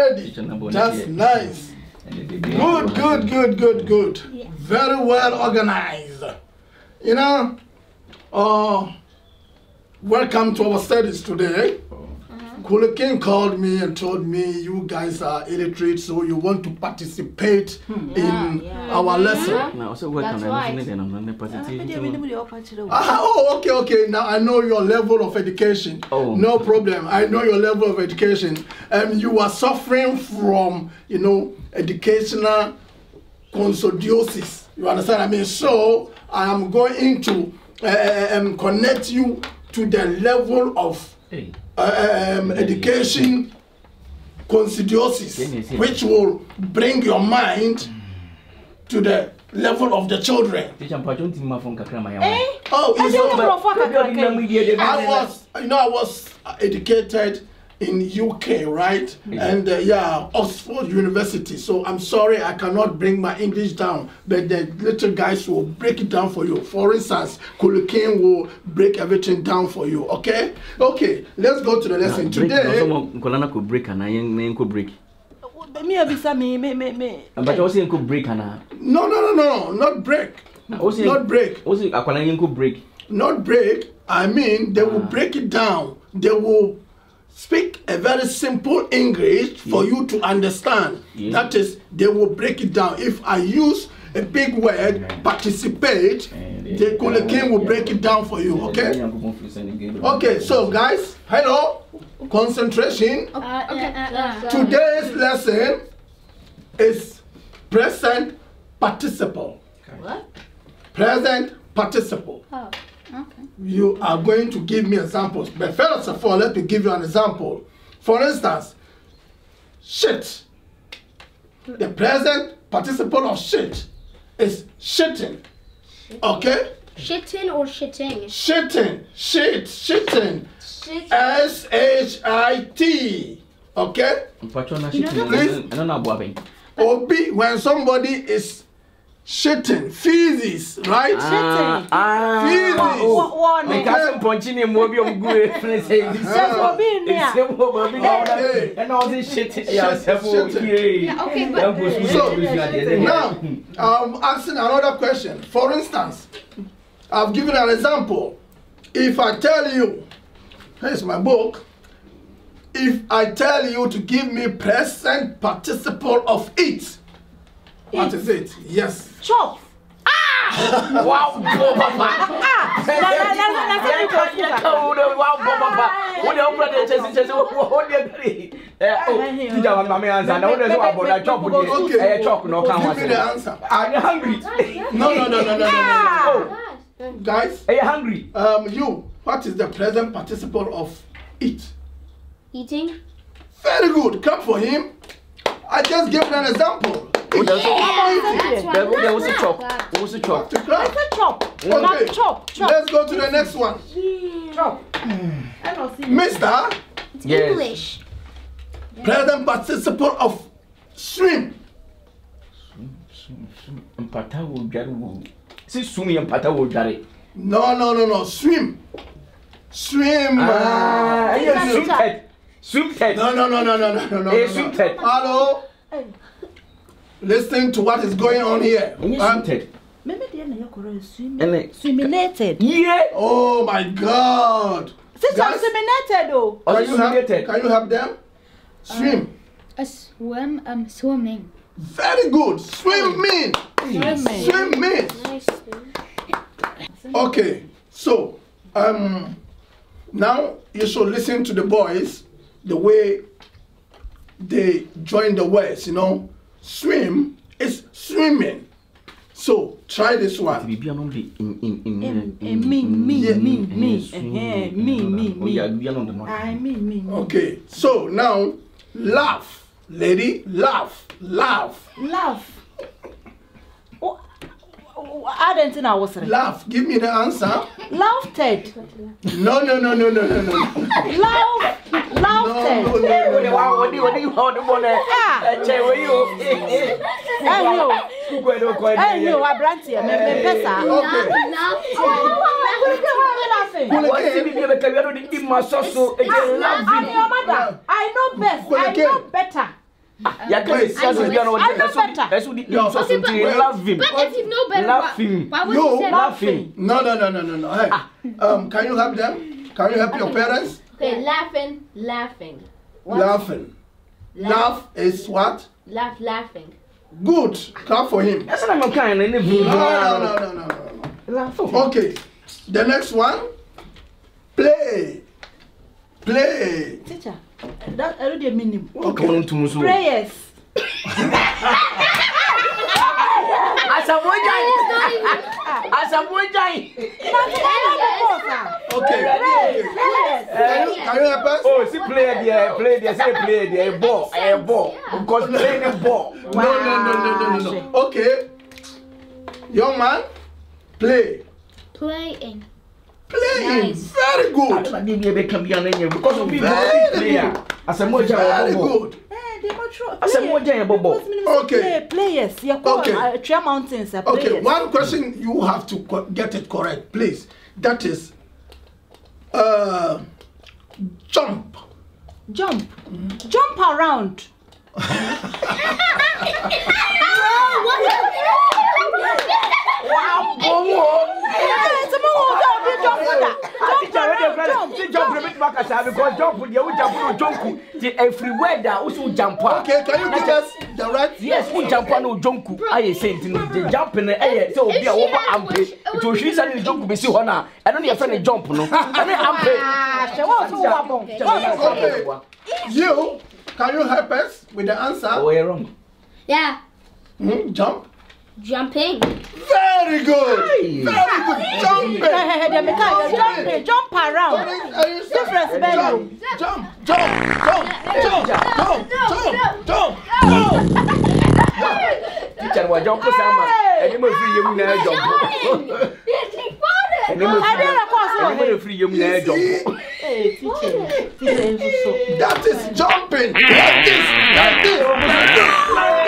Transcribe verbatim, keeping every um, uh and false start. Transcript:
ready. That's nice. Good, good, good, good, good. Very well organized. You know, uh, welcome to our studies today. Kule King called me and told me you guys are illiterate, so you want to participate hmm. yeah, in yeah. our lesson. Yeah. No, so That's right. Ah, oh, okay, okay. Now I know your level of education. Oh. No problem. I know your level of education. Um, you are suffering from, you know, educational consolidiosis. You understand? I mean, so I am going to uh, um, connect you to the level of hey. uh, um, education considiosis, which will bring your mind to the level of the children. Eh? Oh, it's I was, you know, I was educated in U K, right? Yeah. And uh, yeah, Oxford University. So I'm sorry I cannot bring my English down, but the little guys will break it down for you. For instance, Kule King will break everything down for you. Okay? Okay, let's go to the lesson now, today. Could break and I could break. Me me me me me. But also could break and no, no, no, no, not break. Not break. Also, a could break. Not break. I mean, they will break it down. They will speak a very simple English for yeah. you to understand. Yeah. That is, they will break it down. If I use a big word, yeah. participate, yeah. the Kule King will break it down for you, okay? Okay, so guys, hello, concentration. Uh, okay. uh, uh, Today's lesson is present participle. What? Present participle. Oh. Okay. You are going to give me examples. But first of all, let me give you an example. For instance, shit. The present participle of shit is shitting. Okay? Shitting or shitting? Shitting. Shit. Shitting. Shit. S H I T. Okay? Please. Obi, when somebody is shitting, feces, right? Shitting. Ah, feces. What one? The cousin punching him will be on good friends. Okay. And all this shitting. Yeah, okay, but so now I'm asking another question. For instance, I've given an example. If I tell you, here's my book. If I tell you to give me present participle of it, what is it? Yes. Chop. Ah! Wow, Papa. Ah! Wow, Papa. What the brother says, says, what do you agree? Oh, you don't want my answer. No, there's one about a chop. Okay, chop, no, can't give me the answer. Are you hungry? No, no, no, no, no, no, no. Guys, are you hungry? Um, you, what is the present participle of it? Eating. Very good. Clap for him. I just gave an example. Oh, there was Yeah, there, there was a chop. There was a chop. To clap. It's a chop. Okay. Not chop. Chop. Let's go to the next one. Chop. Mister It's Yes. English. Present participle of swim. Empata will get. See, swim empata will get. No, no, no, no. Swim. Swim. Ah, yes, swim head. Swim head. No, no, no, no, no, no, no, no. Hey, no. swim head. Hello. Listen to what is going on here. Um, Maybe they are swimming. Swiminated. Yeah. Oh my God. Since I'm Guys, swiminated though. Can you, help, can you help them? Swim. A swim. Um, swimming. Very good. Swimming. Swimming. Swimming. Nice. Okay. So, um, now you should listen to the boys the way they join the words. You know, swim is swimming. So try this one. Me, me, me, me, me, me, me, me. I mean, me. Okay. So now, laugh, lady, laugh, laugh, Laugh. Oh, I don't think I was right. laugh. Give me the answer. Laughed. No, no, no, no, no, no, no. Laugh. Laughed. No, no, no, no. What do you want to want to say? Where you? Hey, you. Hey, you. I brand here. Me, me, pesa. What's the baby of the baby? You must also love I'm your mother. I know best. I know better. Ya can see as we are not. That's what you love him. But if you know better, love him. Why would You you say love him? No, no, no, no, no, no. Hey, um, can you help them? Can you help your parents? Okay, laughing, laughing. What? Laughing. Laugh is what? Laugh, laughing. Good. Clap for him. That's what I'm kind of. No, no, no, no, no, no, no. Okay. The next one. Play. Play. Teacher, that I don't mean. Okay. Prayers. As a boy, as a boy, okay. Can you, can you help us? Oh, see, play there, play there, say play there, ball, a ball, because playing a ball. No, no, no, no, no, no, no. Okay. Young man, play. Playing. Playing. Nice. Very good. I don't need to become young because of me. Player. As a boy, very good. As a boy, okay. Players. Okay. Three mountains. Okay. One question you have to get it correct, please. That is, uh, jump. Jump. Mm. Jump around. Wow, boy. Jump back because jump with you jump jonku the everywhere that also jump. Okay, can you give us the right? Yes, we jump on jonku. I say the jump in the so be a over ampe to she say the jonku be see hona. I don't your friend jump no. I mean ampe. You can you help us with the answer? Oh, you're wrong. Yeah. Hmm? Jump. Jumping. Very good. Hey. Very good. Jumping. Jumping. Jump around. Difference, baby. Jump. Jump. Jump. Jump. Jump. Jump. Jump. Jump. Teacher, what jump for some? And you must free you now jump. And you must free you now jump. Hey, teacher. Teacher, that is jumping. That is. That is. That is.